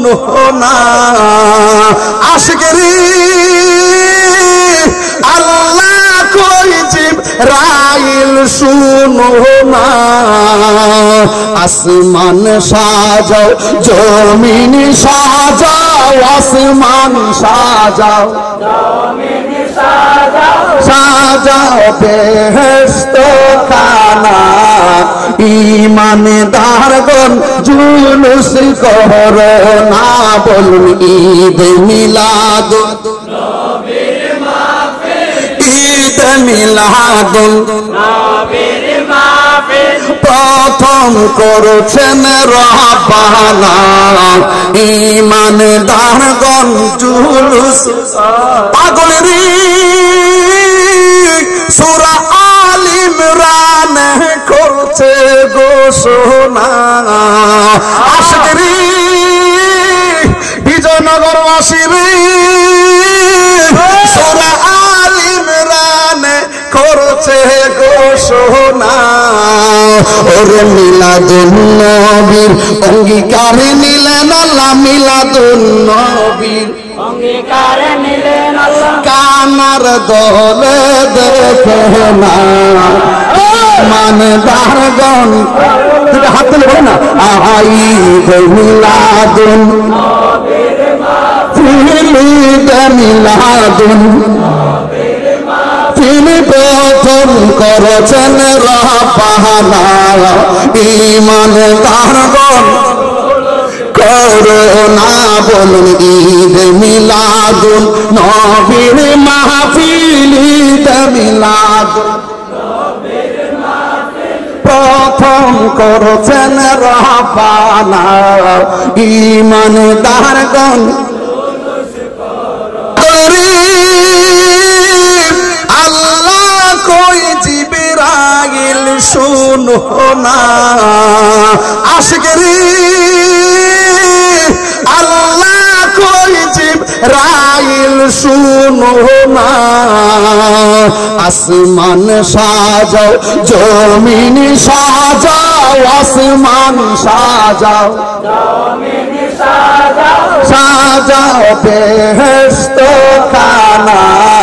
শুনো না আশিকেরি আল্লাহ কই জিবরাইল শুনো না আসমান সাজাও জমিন সাজাও আসমান সাজাও জমিন সাজাও সাজাও বেহেশত খানা ঈমানদারগণ জুলুস করো না বলুন ঈদ মিলাদ নবীর মাহফিল ঈদ মিলাদ নবীর মাহফিল প্রথম করছেন রাব্বানা ঈমানদারগণ জুলুস পাগলেরি সূরা আল ইমরান করছে ঘোষণা আশিকেরি বিজয়নগরবাসীর সূরা আল ইমরান করছে ঘোষণা ওরে মিলাদুন নবীর অঙ্গীকার নিলেন আল্লাহ মিলাদুন নবীর অঙ্গীকার নিলেন আল্লাহ কানার দলে দেখে না ঈমানদারগণ দুটো হাত তুলে বলো না আই মিলাদুন নবীর মাহফিল মিলাদুন নবীর মাহফিল প্রথম করেছেন রাব্বানা ঈমানদারগণ করোনা বলুন ঈদ মিলাদুন নবীর মাহফিল ঈদ মিলাদুন নবীর মাহফিল প্রথম করেছেন রাব্বানা ঈমানদারগণ আল্লাহ কই জিবরাইল শুনো না আশিকেরি আল্লাহ কই জিবরাইল শুনো না আসমান সাজাও জমিন সাজাও আসমান সাজাও জমিন সাজাও সাজাও বেহেশত খানা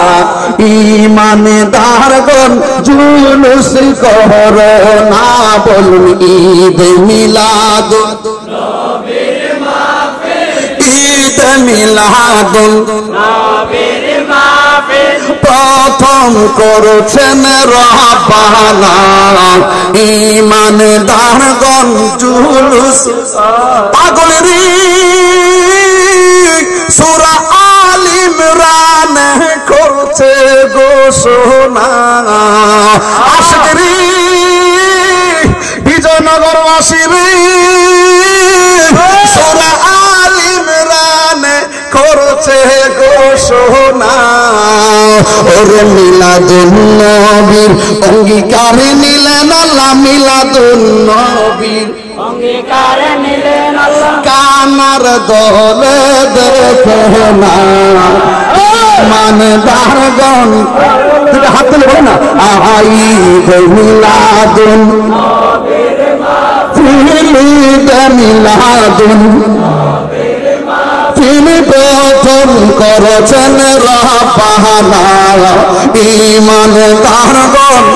ঈমানদারগণ জুলুস করো না বলুন ঈদ মিলাদ নবীর মাহফিল ঈদ মিলাদ নবীর মাহফিল প্রথম করছেন রাব্বানা ঈমানদারগণ জুলুস পাগলেরি সূরা আল ইমরান করছে ঘোষণা আশিকেরি বিজয়নগরবাসীর সূরা আল ইমরান করছে ঘোষণা ওরে মিলাদুন নবীর অঙ্গীকার নিলেন আল্লাহ মিলাদুন নবীর অঙ্গীকার নিলেন আল্লাহ কানার দলে দেখে না ঈমানদারগণ দুটো হাত তুলে বলো না আই মিলাদুন নবীর মাহফিল ঈদ মিলাদুন নবীর মাহফিল প্রথম করেছেন রাব্বানা ঈমানদারগণ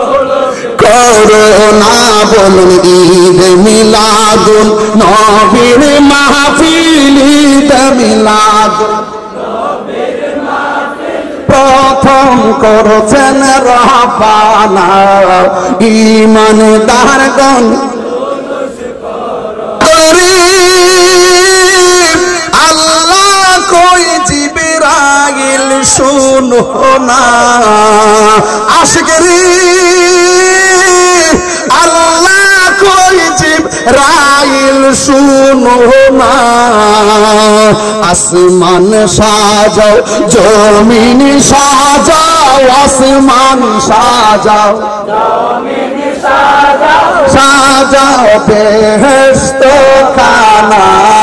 করোনা বলুন ঈদ মিলাদুন নবীর মাহফিল ঈদ মিলাদুন নবীর মাহফিল প্রথম করেছেন রাব্বানা ঈমানদারগণ আল্লাহ কই জিবরাইল শুনো না আশিকেরি আল্লাহ কই জিবরাইল শুনো না আসমান সাজাও জমিন সাজাও আসমান সাজাও জমিন সাজাও সাজাও বেহেশত খানা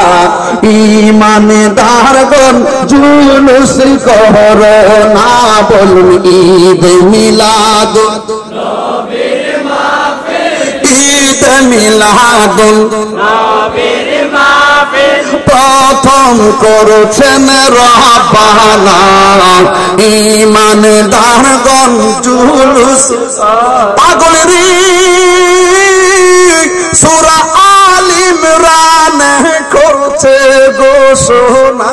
ঈমানদারগণ জুলুস করো না বলুন ঈদ মিলাদ নবীর মাহফিল ঈদ মিলাদ নবীর মাহফিল প্রথম করছেন রব্বানা ঈমানদারগণ জুলুস পাগলেরি সূরা আল ইমরান করছে ঘোষণা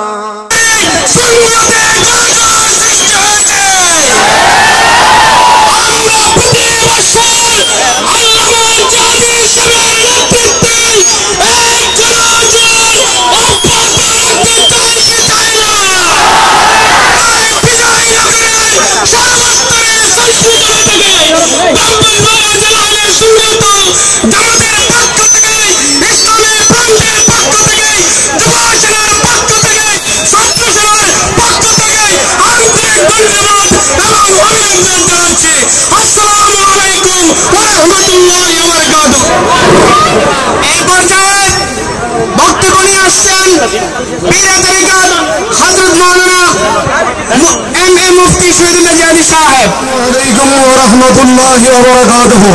मुफ्ती शहीद नजारी साहब वालेकुम व रहमतुल्लाहि व बाराकातुहू।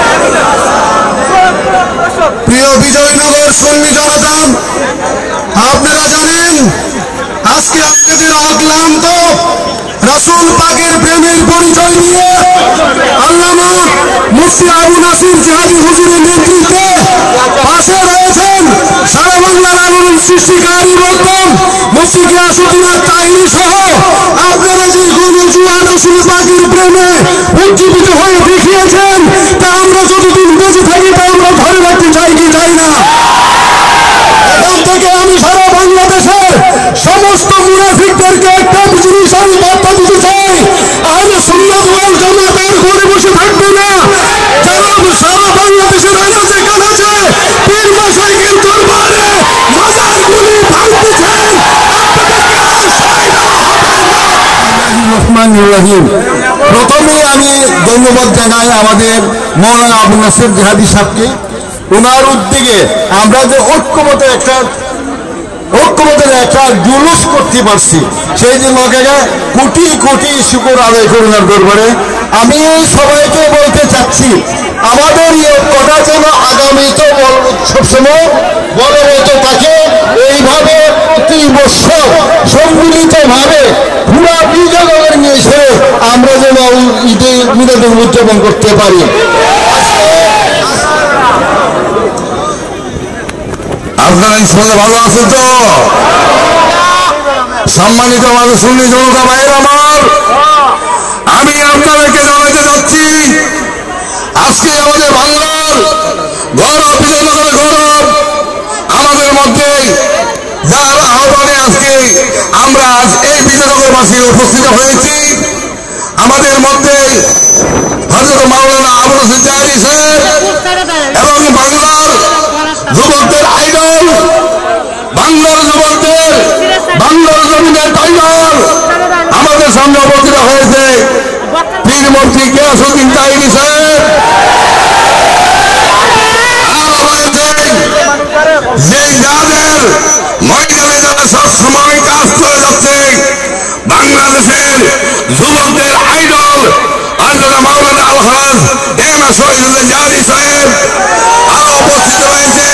প্রিয় বিজয়নগর সুন্নি জনতা, আপনারা জানেন আজকে আপনাদের অক্লান্ত রাসূল পাকের প্রেমের পরিচয় নিয়ে আল্লামা মুফতি আবু নাসির জিহাদি হুজুরের নেতৃত্বে পাশে রয়েছেন সারা বাংলার আলোড়ন সৃষ্টিকারী বক্তব্য মুফতি গিয়াসউদ্দিন তাহিনী সহ আপনারা যে গণজুয়ার রাসূল পাকের প্রেমে উজ্জীবিত হয়ে দেখিয়েছেন তা আমরা যতদিন বেঁচে থাকি তা আমরা ধরে রাখতে চাই কি চাই না। এখান থেকে আমি সারা বাংলাদেশের সমস্ত মুনাফিকদেরকে একটা জিনিস আমি বার্তা দিতে চাই, আহলে সুন্নাত ওয়াল জামাতের ঘরে বসে থাকবে না। যারা সারা বাংলাদেশের আনাচে কানাচে পীর মাশাইখের দরবারে মাজারগুলি ভাঙতেছেন, প্রথমে আমি ধন্যবাদ জানাই আমাদের মৌলানা আবু নাসির জিহাদি সাহেবকে। ওনার উদ্যোগে আমরা যে ঐক্যমতের একটা জুলুস করতে পারছি, সেই জন্য কোটি কোটি শুকর আদায় করুন দরবারে। আমি সবাইকে বলতে চাচ্ছি আমাদের এই ঐক্যটা যেন আগামীতে সবসময় বলবৎ থাকে। এইভাবে প্রতি বছর সম্মিলিতভাবে পুরা বিজয়নগর নিয়ে এসে আমরা যেন ঈদে মিলাদ উদযাপন করতে পারি। আপনারা ইনশাআল্লাহ ভালো আছেন তো? সম্মানিত আমাদের সুন্নি জনতা ভাইয়ের আমার, আমি আপনাদেরকে জানাতে চাচ্ছি আজকে আমাদের বাংলার গৌরব, বিজয়নগরের গৌরব আমাদের মধ্যে যার আহ্বানে আজকে আমরা আজ এই বিজয়নগরবাসী উপস্থিত হয়েছি। আমাদের মধ্যে হযরত মাওলানা আবু নাসির জিহাদি সাহেব এবং বাংলার যুবকদের আইডল, বাংলার যুবকদের বাংলার জমিনের টাইগার আমাদের সামনে উপস্থিত হয়েছে পীর মুফতি গিয়াসউদ্দিন তাহিনী সাহেব। যে যাদের ময়দানে যারা সবসময় কাজ করে যাচ্ছে, বাংলাদেশের যুবকদের আইডল হযরত মাওলানা আলহাজ এমএ শহীদুল্লাহ জিহাদি সাহেব আরো উপস্থিত রয়েছে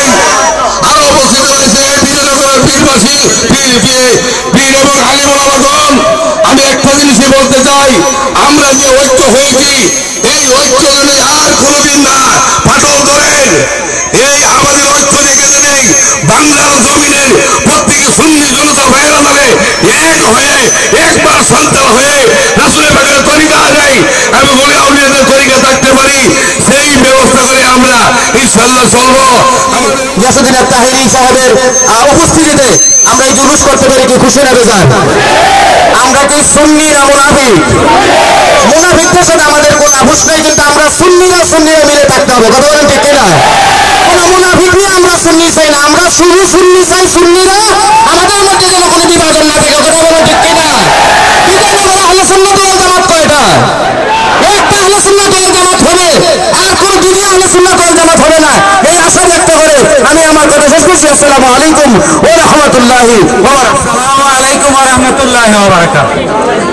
বিজয়নগরের পীরবাসী পীর এবং আলিম ওলামাগণ। আমি একটা জিনিসই বলতে চাই, আমরা যে ঐক্য হয়েছি এই ঐক্য যেন আর কোনোদিন না ফাটল ধরে। এই আমাদের ঐক্য যেখানে নেই, বাংলার জমিনের প্রত্যেকে সুন্নি জনতা ভাইয়েরা মানে এক হয়ে একবার সন্তান হয়ে রাসূলের পাকের তরিকা যায় আমি বলি আউলিয়াদের তরিকা থাকতে পারি, সেই ব্যবস্থা করে আমরা ইনশাআল্লাহ চলবো। গিয়াসউদ্দিন তাহিনী সাহেবের উপস্থিতিতে আমরা এই জুলুস করতে পারি কি খুশি না বেজার? আমরা কি সুন্নি না মুনাফিক? মুনাফিকদের সাথে আমাদের কোনো আপোষ নেই, কিন্তু আমরা সুন্নিরা মিলে থাকতে হবে। কথা বলেন ঠিক কিনা? কোনো মুনাফিক নিয়ে আমরা সুন্নি চাই না, আমরা শুধু সুন্নি চাই। সুন্নিরা আমাদের মধ্যে যেন কোনো বিভাজন না থাকে। কথা বলেন ঠিক কিনা? বিজয়নগর আহলে সুন্নাত ওয়াল জামাত কয়টা? একটা আহলে সুন্নাত ওয়াল জামাত হবে, আর কোন দুনিয়া আহলে সুন্নাত ওয়াল জামাত হবে না, এই আশা ব্যক্ত করে আমি আমার কথা শেষ করছি। আসসালামু আলাইকুম ওয়া রাহমাতুল্লাহি ওয়া বারাকাতুহু। আসসালামু আলাইকুম ওয়া রাহমাতুল্লাহি ওয়া বারাকাতুহু।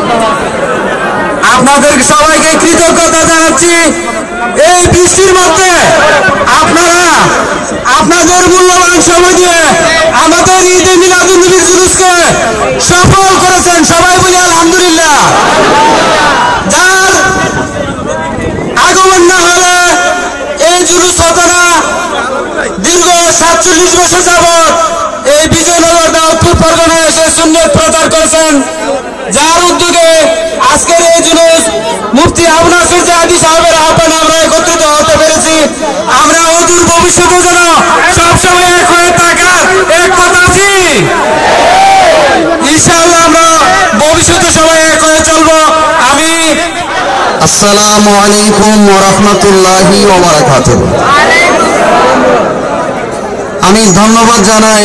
আপনাদের সবাইকে কৃতজ্ঞতা জানাচ্ছি। এই বৃষ্টির মধ্যে আপনারা আপনাদের মূল্যবান সময় দিয়ে আমাদের ঈদে মিলাদুন্নবীর জুলুসকে সফল করেছেন। সবাই বলি আলহামদুলিল্লাহ। যার আগমন না হলে এই জুলুস হতো না। দীর্ঘ 47 বছর যাবৎ এই বিজয়নগর দাউদপুর পরগনায় এসে সুন্নাত প্রচার করেছেন, যার উদ্যোগে আজকের এই জুলুস মুফতি আবু নাসির জাহাদি সাহেবের আহ্বানে আমরা একত্রিত হতে পেরেছি। আমরা অদূর ভবিষ্যতে যেন সবসময় এক হয়ে থাকার এক কথা আছি। ইনশাআল্লাহ আমরা ভবিষ্যতে সবাই এক হয়ে চলবো। আমি আসসালামু আলাইকুম ওয়া রাহমাতুল্লাহি ওয়া বারাকাতুহু। আমি ধন্যবাদ জানাই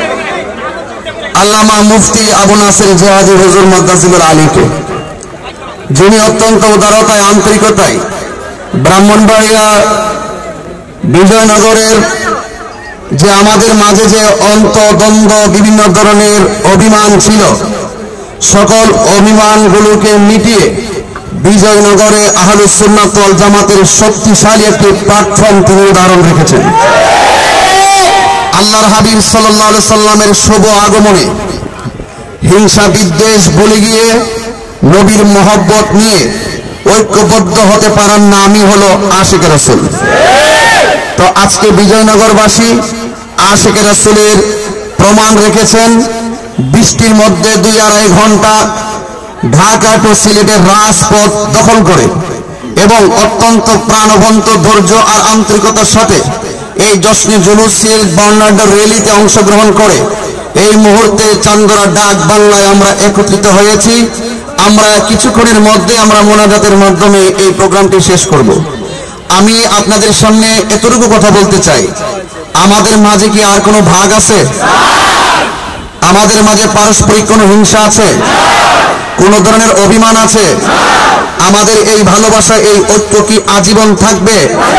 আল্লামা মুফতি আবু নাসির জাহাদি হুজুর মাদ্দাসিবুল আলীকে, যিনি অত্যন্ত উদারতায় আন্তরিকতায় ব্রাহ্মণবাড়িয়া বিজয়নগরের যে আমাদের মাঝে যে অন্তদ্বন্দ্ব বিভিন্ন ধরনের অভিমান ছিল, সকল অভিমানগুলোকে মিটিয়ে বিজয়নগরে আহলুস সুন্নাত ওয়াল জামাতের শক্তিশালী একটি প্ল্যাটফর্ম তিনি উদাহরণ রেখেছেন। আল্লাহর হাবিব সাল্লাল্লাহু আলাইহি সাল্লামের শুভ আগমনে হিংসা বিদ্বেষ ভুলে গিয়ে নবীর মহব্বত নিয়ে ঐক্যবদ্ধ হতে পারার নামই হলো আশিকে রাসূল। তো আজকে বিজয়নগরবাসী আশিকে রাসূলের প্রমাণ রেখেছেন। বৃষ্টির মধ্যে 2-2.5 ঘন্টা ঢাকা টু সিলেটের রাজপথ দখল করে এবং অত্যন্ত প্রাণবন্ত ধৈর্য আর আন্তরিকতার সাথে এই জশ্নে জুলুসের বর্ণাঢ্য র্যালিতে অংশগ্রহণ করে এই মুহূর্তে চান্দরা ডাক বাংলায় আমরা একত্রিত হয়েছি। আমরা কিছুক্ষণের মধ্যে আমরা মোনাজাতের মাধ্যমে এই প্রোগ্রামটি শেষ করব। আমি আপনাদের সামনে এতটুকু কথা বলতে চাই, আমাদের মাঝে কি আর কোনো ভাগ আছে? আমাদের মাঝে পারস্পরিক কোনো হিংসা আছে? কোনো ধরনের অভিমান আছে? আমাদের এই ভালোবাসা এই ঐক্য কি আজীবন থাকবে?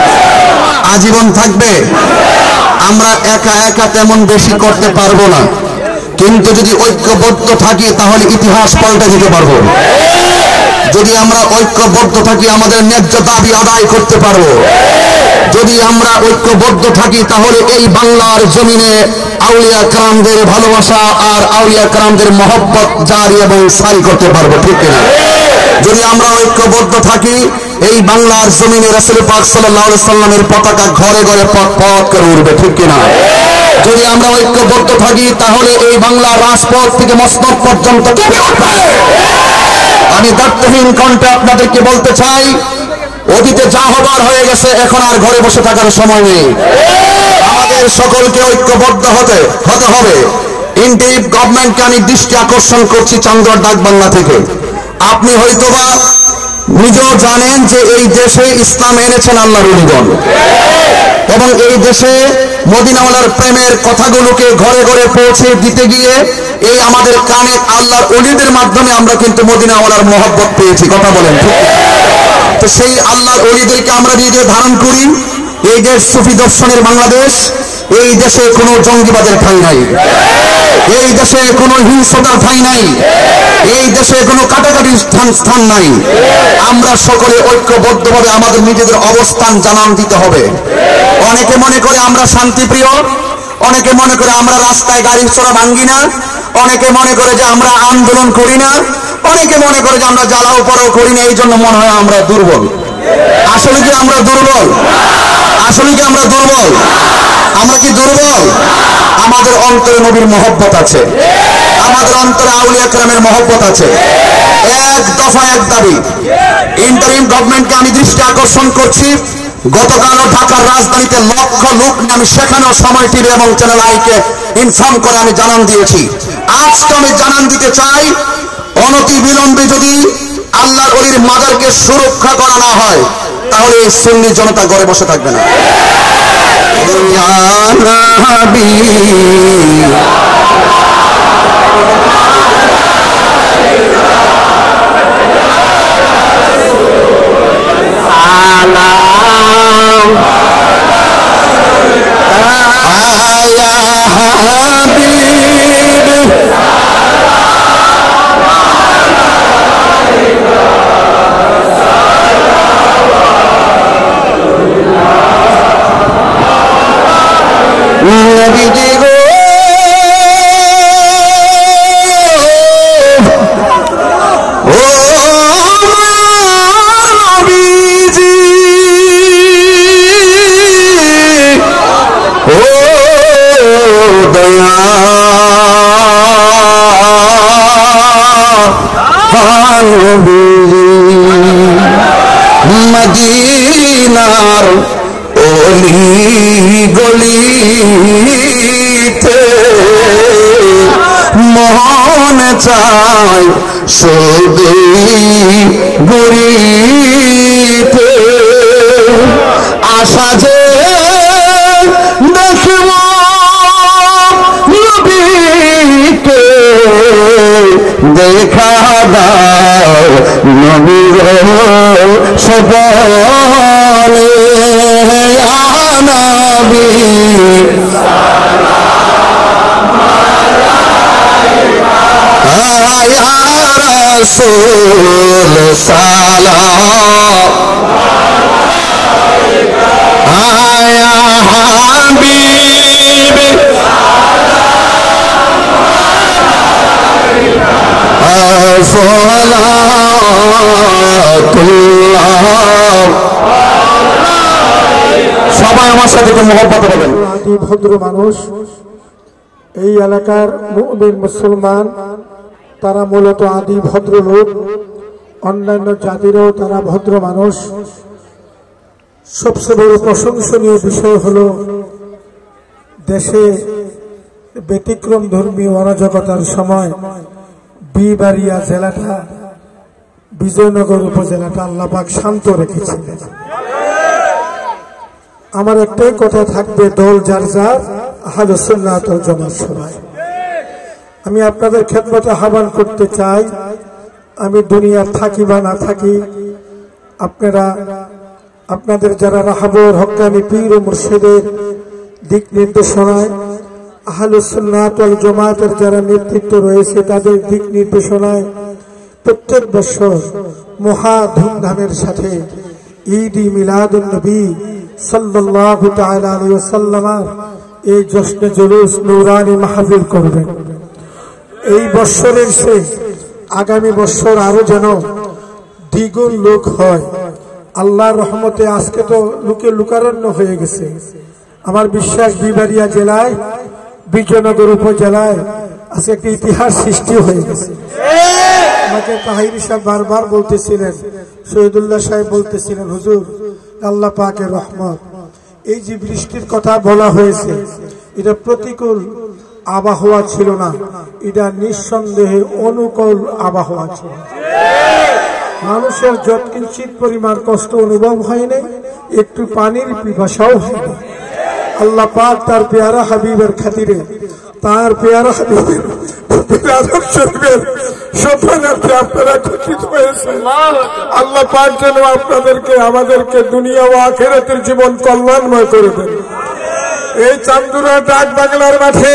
আজীবন থাকবে। আমরা একা একা তেমন বেশি করতে পারবো না, কিন্তু যদি ঐক্যবদ্ধ থাকি তাহলে ইতিহাস পাল্টে দিতে পারবো। যদি আমরা ঐক্যবদ্ধ থাকি আমাদের ন্যায্য দাবি আদায় করতে পারবো। যদি আমরা ঐক্যবদ্ধ থাকি তাহলে এই বাংলার জমিনে আউলিয়া کرامদের ভালোবাসা আর আউলিয়া کرامদের মহব্বত জারি এবং সারি করতে পারবো, ঠিক কিনা? যদি আমরা ঐক্যবদ্ধ থাকি এই বাংলার জমিনে রাসূল পাক সাল্লাল্লাহু আলাইহি সাল্লামের পতাকা ঘরে ঘরে পথ করে উঠবে, ঠিক কিনা? যদি আমরা ঐক্যবদ্ধ থাকি তাহলে এই বাংলার রাজপথ থেকে মসনদ পর্যন্ত কেঁপে উঠবে। আমি দায়িত্বহীন কণ্ঠে আপনাদেরকে বলতে চাই, অতীতে যা হবার হয়ে গেছে, এখন আর ঘরে বসে থাকার সময় নেই। আমাদের সকলকে ঐক্যবদ্ধ হতে হবে। ইন্টারিম গভর্নমেন্টকে আমি দৃষ্টি আকর্ষণ করছি চান্দর ডাক বাংলা থেকে। আপনি হয়তোবা নিজেও জানেন যে এই দেশে ইসলাম এনেছেন আল্লাহর ওলিগণ, এবং এই দেশে মদিনাওয়ালার প্রেমের কথাগুলোকে ঘরে ঘরে পৌঁছে দিতে গিয়ে এই আমাদের কানে আল্লাহর ওলিদের মাধ্যমে আমরা কিন্তু মদিনাওয়ালার মহব্বত পেয়েছি। কথা বলেন ঠিক? তো সেই আল্লাহর ওলিদেরকে আমরা হৃদয়ে ধারণ করি। এই দেশ সুফি দর্শনের বাংলাদেশ। এই দেশে কোনো জঙ্গিবাদের ঠাঁই নাই, এই দেশে কোনো হিংসতার ঠাঁই নাই, এই দেশে কোনো কাটাকাটির স্থান নাই। আমরা সকলে ঐক্যবদ্ধভাবে আমাদের নিজেদের অবস্থান জানান দিতে হবে। অনেকে মনে করে আমরা শান্তিপ্রিয়, অনেকে মনে করে আমরা রাস্তায় গাড়ির চোরা ভাঙ্গি না, অনেকে মনে করে যে আমরা আন্দোলন করি না, অনেকে মনে করে যে আমরা জ্বালাও পড়াও করি না, এই জন্য মনে হয় আমরা দুর্বল। আসলে কি আমরা দুর্বল? আসলে কি আমরা দুর্বল? আমরা কি দুর্বল? আমাদের অন্তরে নবীর মহব্বত আছে, আমাদের অন্তরে আউলিয়া کرامের মহব্বত আছে। এক দফা এক দাবি। ইন্টারিম গভর্নমেন্টকে আমি দৃষ্টি আকর্ষণ করছি, গতকালও ঢাকার রাজধানীতে লক্ষ লোক আমি সেখানেও সময় টিভি এবং চ্যানেল আইকে ইনফর্ম করে আমি জানান দিয়েছি। আজকে আমি জানান দিতে চাই, অনতি বিলম্বে যদি আল্লাহর ওলির মাজারকে সুরক্ষা করা না হয় তাহলে এই সুন্নি জনতা ঘরে বসে থাকবে না। মদিনার অলি গলিতে মন চায় শুধু ঘুরিতে আশা যে দেখব নবীকে দেখা দাও নবীর সপনে নবী রাসূল সালাম আয়া হাবিব সবাই আমার সাথে একটু মহব্বত করবেন। আদি ভদ্র মানুষ, এই এলাকার মুমিন মুসলমান তারা মূলত আদি ভদ্র লোক, অন্যান্য জাতিরও তারা ভদ্র মানুষ। সবচেয়ে বড় প্রশংসনীয় বিষয় হলো দেশে ব্যতিক্রম ধর্মীয় অরাজকতার সময় বিবাড়িয়া জেলাটা, বিজয়নগর উপজেলাটা আল্লাহ পাক শান্ত রেখেছিলেন। আমার একটাই কথা থাকবে, দল যার যার, আহলুস সুন্নাত ওয়াল জামাত সবাই। আমি আপনাদের খেদমতে আহ্বান করতে চাই, আমি দুনিয়ার থাকি বা না থাকি, আপনারা আপনাদের যারা রাহাবর হক্কানি পীর ও মুর্শিদের দিক নির্দেশনায়, আহলুস সুন্নাত ওয়াল জামাতের যারা নেতৃত্ব রয়েছে তাদের দিক নির্দেশনায় প্রত্যেক বছর মহা ধুমধামের সাথে ঈদ মিলাদুন নবী সাল্লাল্লাহু তাআলা আলাইহি ওয়াসাল্লাম এই জশ্নে জুলুস নূরানি মাহফিল করবেন। এই বছরের সে আগামী বছর আরো যেন দ্বিগুণ লোক হয়। আল্লাহর রহমতে আজকে তো লোকে লোকারণ্য হয়ে গেছে। আমার বিশ্বাস বিবাড়িয়া জেলায়, বিজয়নগর উপজেলায় আজকে একটি ইতিহাস সৃষ্টি হয়ে গেছে। আমাকে তাহিরি সাহেব বারবার বলতেছিলেন, শহীদুল্লাহ সাহেব বলতেছিলেন, হুজুর আল্লাহ পাকের রহমত, এই যে বৃষ্টির কথা বলা হয়েছে এটা প্রতিকূল আবহাওয়া ছিল না, এটা নিঃসন্দেহে অনুকূল আবহাওয়া ছিল। মানুষের যৎকিঞ্চিত পরিমাণ কষ্ট অনুভব হয়নি, একটু পানির পিপাসাও হয়নি। আল্লাহ পাক তার পেয়ারা হাবিবের খাতিরে, তার পেয়ারা হাবিবের আপনারা খুশিত হয়েছেন। আল্লাহ পাক যেন আপনাদেরকে আমাদেরকে দুনিয়া ও আখিরাতের জীবন কল্যাণময় করে দেন। এই চান্দুরা ডাক বাংলার মাঠে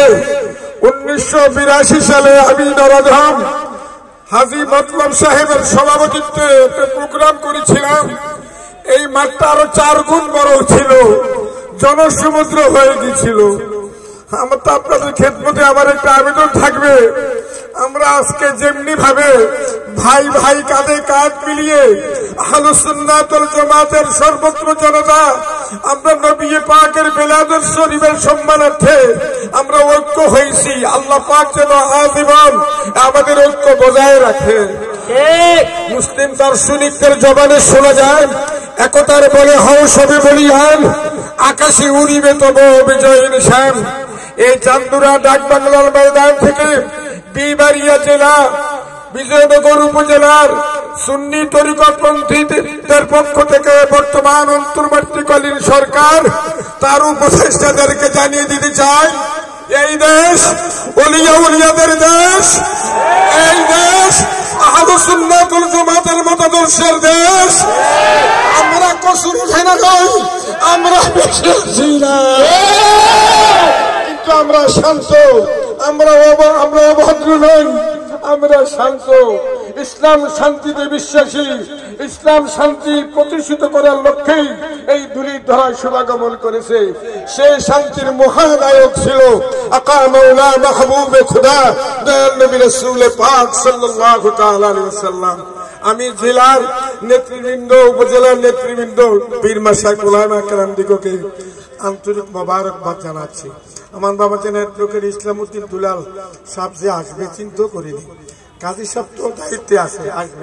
1982 সালে আমি নরধাম হাজী মতলব সাহেবের সভাপতিত্বে একটা প্রোগ্রাম করেছিলাম। এই মাঠটা আরো 4 গুণ বড় ছিল, জনসমুদ্র হয়ে গিয়েছিল। আমার তো আপনাদের খেদমতে আমার একটা আবেদন থাকবে, আমরা আজকে যেমনি ভাবে ভাই ভাই কাঁধে কাঁধ মিলিয়ে আহলুস সুন্নাত ওয়াল জামাতের সর্বত্র জনতা আমরা নবী পাকের মিলাদুস শরীফের সম্মানার্থে আমরা ঐক্য হয়েছি। আল্লাহ পাক যেন আজীবন আমাদের ঐক্য বজায় রাখে। মুসলিম দার্শনিকদের জবানে শোনা যায়, একতার বলে হও সবে বলিয়ান, আকাশে উড়িবে তব বিজয় নিশান। এই চান্দুরা ডাক বাংলার ময়দান থেকে বিবাড়িয়া জেলা, বিজয়নগর উপজেলার সুন্নি তরিকতপন্থীদের পক্ষ থেকে বর্তমান অন্তর্বর্তীকালীন সরকার তার উপদেষ্টাদেরকে জানিয়ে দিতে চায়, এই দেশ ওলিয়া উলিয়াদের দেশ, এই দেশ আহলুস সুন্নাত ওয়াল জামাতের মতাদর্শের দেশ। আমরা কসুর উঠে না কই, আমরা বেশি না, কিন্তু আমরা শান্ত, আমরা অভদ্র নই, আমরা শান্ত। ইসলাম শান্তিতে বিশ্বাসী, ইসলাম শান্তি প্রতিষ্ঠিত করার লক্ষ্যেই এই ধুলির ধরায় শুভাগমন করেছে। সেই শান্তির মহানায়ক ছিল আকা মাওলা মাহবুবে খুদা দয়াল নবী রাসূল পাক সাল্লাল্লাহু তাআলা আলাইহি ওয়াসাল্লাম। আমি জেলার নেতৃবৃন্দ, উপজেলার নেতৃবৃন্দ, পীর মাশায়েখ উলামা কেরাম দিগকে আন্তরিক মোবারকবাদ জানাচ্ছি। আমার বাবা চেন অ্যাডভোকেট ইসলামউদ্দিন দুলাল সাহেব যে আসবে চিন্তা করিনি, কাজী সাহেব তো দায়িত্বে আছে, আসবে।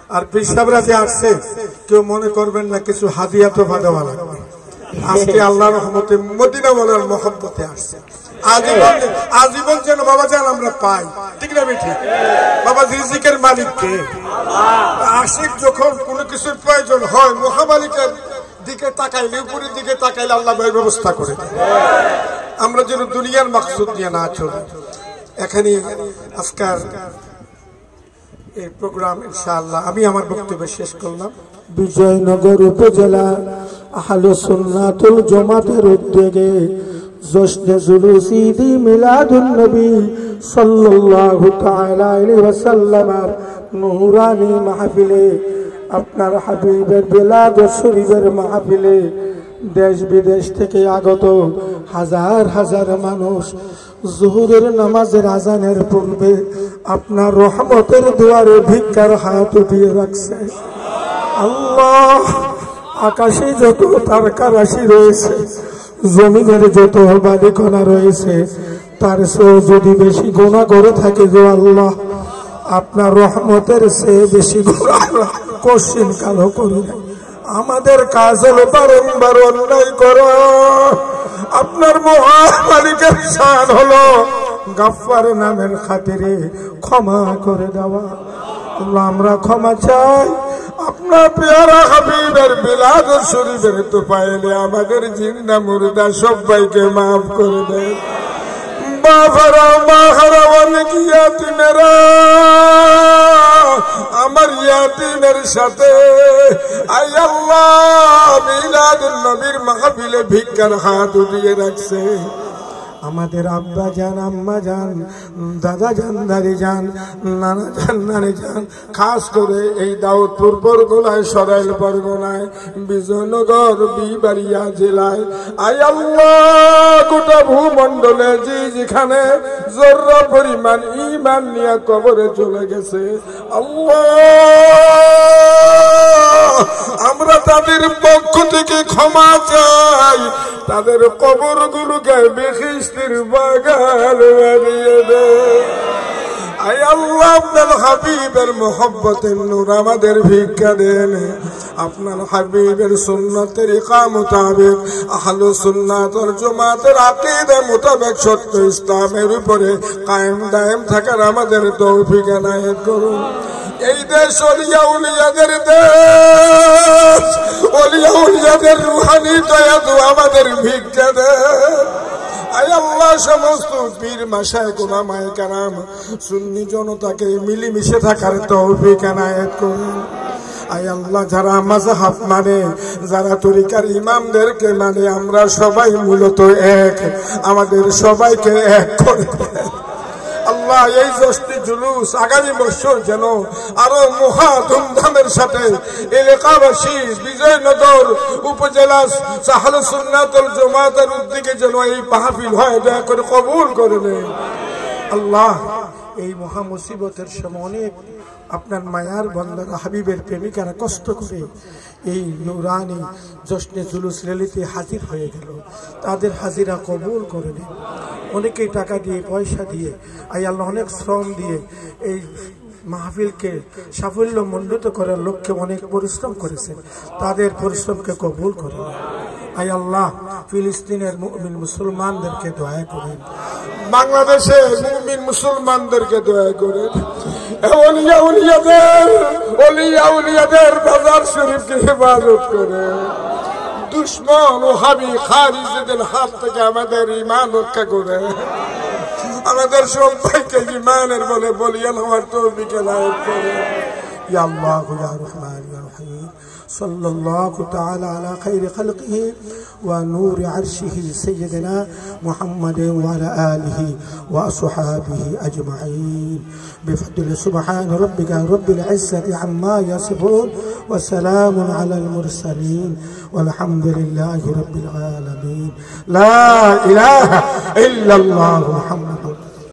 আর পিসাবরা যে আসছে কেউ মনে করবেন না কিছু হাদিয়া তো দেওয়া লাগবে। আজকে আল্লাহ রহমতে মদিনা ওয়ালার মহব্বতে আসছে। আজীবন যেন বাবা জান আমরা পাই, ঠিক না বেঠি? বাবা রিজিকের মালিক কে? আশিক যখন কোনো কিছুর প্রয়োজন হয় মহামালিকের দিকে তাকাইলে, উপরের দিকে তাকাইলে আল্লাহ ব্যবস্থা করে দেয়। আমরা যেন দুনিয়ার মাকসুদ নিয়ে না চলি। এখানে আজকাল এই প্রোগ্রাম ইনশাআল্লাহ আমি আমার বক্তব্য শেষ করলাম। বিজয়নগর উপজেলা আহলে সুন্নাতুল জামাতের উদ্যোগে জশ্নে জুলুস ঈদ মিলাদুন নবী সাল্লাল্লাহু তাআলা আলাইহি ওয়াসাল্লামের নূরানি মাহফিলে, আপনার হাবিবের বিলাদ শরীফের মাহফিলে দেশ বিদেশ থেকে আগত হাজার হাজার মানুষ জোহরের নামাজের আজানের পূর্বে আপনার রহমতের দুয়ারে ভিক্ষার হাত উঠিয়ে রাখছে। আল্লাহ, আকাশে যত তারকা রাশি রয়েছে, জমিনের যত বালিকণা রয়েছে, তার চেয়েও যদি বেশি গুনাহ করে থাকে গো আল্লাহ, আপনার রহমতের চেয়ে বেশি গুনাহ কোশ্চিন কালো করি। আমাদের কাজ হলো বারংবার অন্যায় করো। আপনার মহামালিকের শান হলো গাফফার নামের খাতিরে ক্ষমা করে দেওয়া। আল্লাহ, আমরা ক্ষমা চাই। আপনার পেয়ারা হাবিবের বিলাদ শরীফের তো পাইলে আমাদের জিন্দা মুর্দা সবাইকে মাফ করে দেন। বাবারা মাহারা অনেক ইয়াতিমেরা আমার ইয়াতিমের সাথে আই আল্লাহ মিলাদুন নবীর মাহফিলে ভিক্ষার হাত উঠিয়ে রাখছে। আমাদের আব্বা জান, আম্মা জান, দাদা জান, দাদি জান, নানা জান, নানি জান, খাস করে এই দাউদপুর বরগুনায়, সরাইল বরগুনায়, বিজয়নগর, বিবাড়িয়া জেলায়, আয় আল্লাহ গোটা ভূমন্ডলে যেখানে জর্রা পরিমাণ ঈমান নিয়ে কবরে চলে গেছে, আল্লাহ আমরা তাদের পক্ষ থেকে ক্ষমা চাই। তাদের কবরগুলোকে বেখিস্তির বাগান বানিয়ে দে। আয় আল্লাহ, আপনার হাবিবের মোহব্বতের নূর আমাদের ভিক্ষা দেন। আপনার হাবিবের সুন্নতের ইকাম মোতাবেক, আহলে সুন্নাত ওয়াল জামাতের আকীদা মোতাবেক সত্য ইসলামের উপরে কায়েম দায়েম থাকার আমাদের তৌফিক এনায়েত করুন। এই দেশ ওলিয়া উলিয়াদের দেশ, ওলিয়া উলিয়াদের রুহানি দয়া তো আমাদের ভিক্ষা দেন। আয় আল্লাহ, সমস্ত পীর মাশায়েখ উলামায়ে কেরাম সুন্নি জনতাকে মিলেমিশে থাকার তৌফিক এনায়েত করুন। আয় আল্লাহ, যারা মাযহাব মানে, যারা তরিকার ইমামদেরকে মানে, আমরা সবাই মূলত এক, আমাদের সবাইকে এক করে দেন। আল্লাহ, এই জশ্নে জুলুস আগামী বছর যেন আরো মহা ধুমধামের সাথে এলাকাবাসী বিজয়নগর উপজেলা আহলে সুন্নাত ওয়াল জামাতের উদ্যোগে যেন এই মাহফিল হয়, দয়া করে কবুল করে নেন। আল্লাহ, এই মহা মুসিবতের সময় অনেক আপনার মায়ার বান্দারা, হাবিবের প্রেমিকারা কষ্ট করে এই নূরানি জশ্নে জুলুস রেলিতে হাজির হয়ে গেল। তাদের হাজিরা কবুল করে নিন। অনেকেই টাকা দিয়ে, পয়সা দিয়ে, আই আল্লাহ অনেক শ্রম দিয়ে এই মাহফিলকে সাফল্য মণ্ডিত করার লক্ষ্যে অনেক পরিশ্রম করেছেন। তাদের পরিশ্রমকে কবুল করে নিন। আই আল্লাহ, ফিলিস্তিনের মুমিন মুসলমানদেরকে দয়া করেন, বাংলাদেশের মুমিন মুসলমানদেরকে দয়া করেন। ওলিয়া উলিয়াদের বাজার শরীফকে হেফাজত করেন। দুশ্মন ও হাবি খারিজদের হাত থেকে আমাদের ঈমান রক্ষা করে। আমাদের সবাইকে ঈমানের বলে বলিয়ান হওয়ার তৌফিক এনায়েত করেন। ইয়া আল্লাহ ইয়া রহমান ইয়া রহিম, সাল্লাল্লাহু তাআলা আলা খাইরি খালকিহি ওয়া নূরি আরশিহি সাইয়্যিদিনা মুহাম্মাদিন ওয়া আলা আলিহি ওয়া আসহাবিহি আজমাইন বিফadli সুবহান রাব্বিকা রাব্বিল ইজ্জাতি আম্মা ইয়াসিফুন ওয়া সালামুন আলাল মুরসালিন ওয়ালহামদুলিল্লাহি রাব্বিল আলামিন। লা ইলাহা ইল্লাল্লাহু মুহাম্মাদুর